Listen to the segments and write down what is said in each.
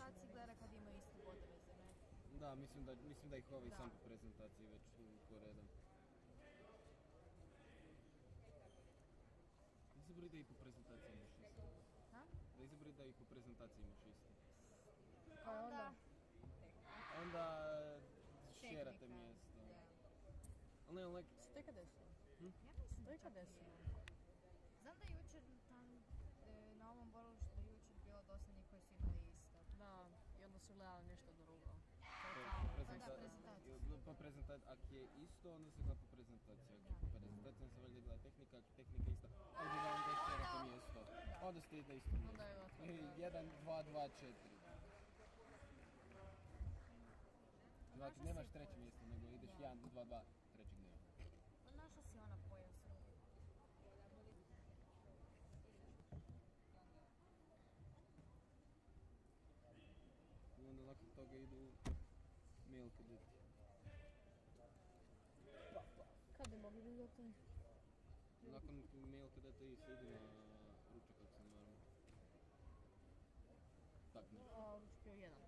prezentaciji gleda kad imaju iste bodove za ne? Da, mislim da ih ovaj sam po prezentaciji već ko redom. Izabri da i po prezentaciji imaš isto. Ha? Da izabri da i po prezentaciji imaš isto. Onda šerate mjesto. Ali ne, onak... Se to ikad desilo? Ja mislim To da ikad čak desilo? Znam da je jučer na ovom borilištu da je jučer bilo dosta njih koji su imali isto. Da, i onda su gledali nešto drugo. Po prezentaciji, ako je isto, onda se gleda po prezentaciji. Ako je po prezentaciji, onda se valjda gleda tehnika, ako je tehnika ista, ajde da onda šerate mjesto. Onda ste na isto mjesto. 1, 2, 2, 4. Znači, nemaš treće mjesto, nego ideš 1, 2, 2, trećeg nema. Našla si ona pojas. I onda nakon toga idu mail kadeti. Kad bi mogli biti gotovi? Nakon mail kadeta i se idu na ručak, ako se ne varam. Tak nešto. A, ručak je jedan.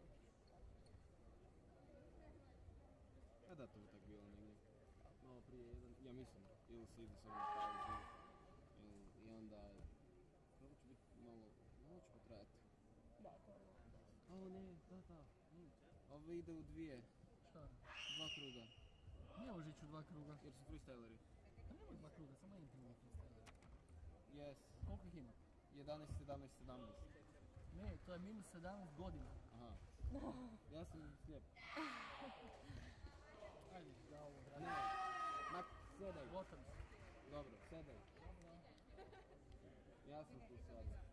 A da, to bi tak bilo negdje. Malo prije jedan, ja mislim, ili se ide samo na pauzu, i onda... Prvo će biti malo će potrajati. Da, to je. O ne, da. Ovo ide u 2. Šta? 2 kruga. Ne može ići u 2 kruga. Jer su freestyleri. Pa nemoj 2 kruga, samo jedan kruga freestyler. Yes. Koliko ih ima? 11, 17, 17. Ne, to je minus 17 godina. Aha. Ja sam slijep. Ajde, da ovo, brate. Ne, sedaj. Gotovi su. Dobro, sedaj. Ja sam tu sada.